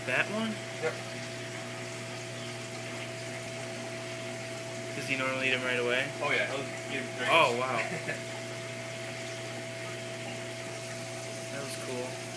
That one? Yep. Does he normally eat them right away? Oh yeah, he'll eat them very Oh, much. wow. That was cool.